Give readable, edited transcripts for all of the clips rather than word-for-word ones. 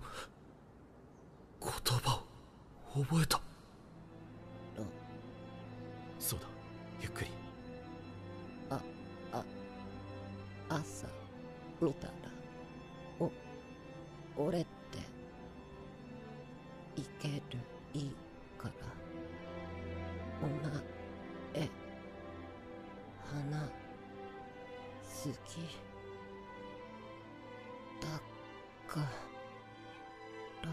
言葉を覚えた。 そうだ、ゆっくり。 朝見たら俺っていける、いいからお前花好きだから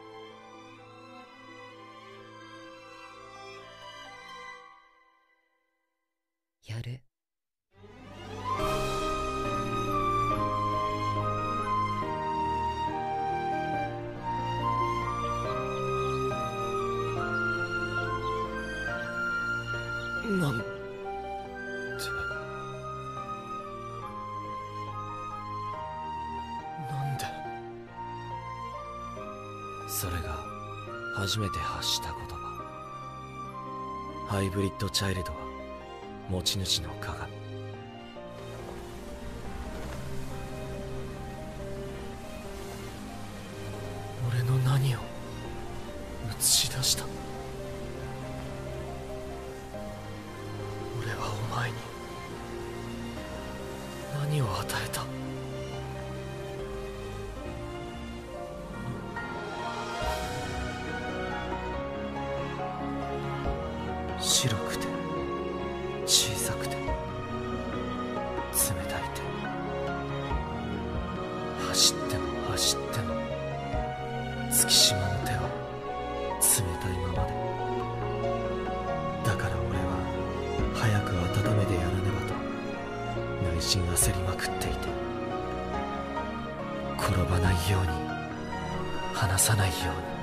やる。 なんて。なんで。 それが初めて発した言葉。ハイブリッドチャイルドは持ち主の鏡。 俺の何を映し出した。俺はお前に何を与えた。 白くて小さくて冷たい手。走っても走っても月島の手は冷たいままで。だから俺は早く温めてやらねばと内心焦りまくっていて、転ばないように離さないように。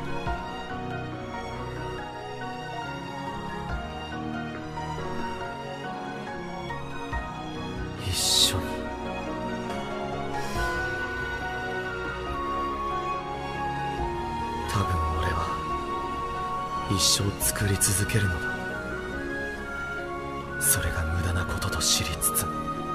一緒に。多分俺は一生作り続けるのだ。それが無駄なことと知りつつも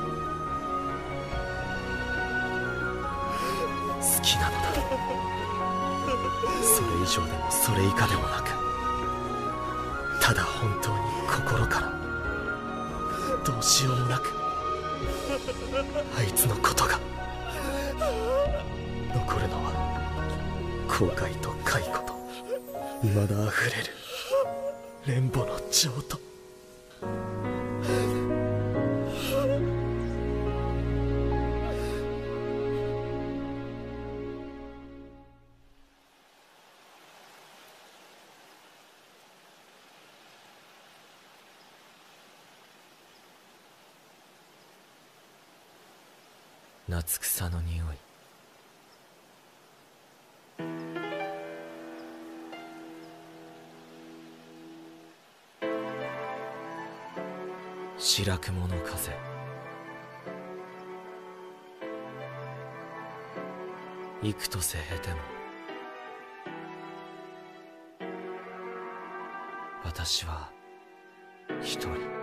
好きなのだ。それ以上でもそれ以下でもなく、ただ本当に心からどうしようもなくあいつのことが。残るのは後悔と悔悟と未だあふれる連母の情と。夏草の匂い。白雲の風。幾とせ経ても私は一人。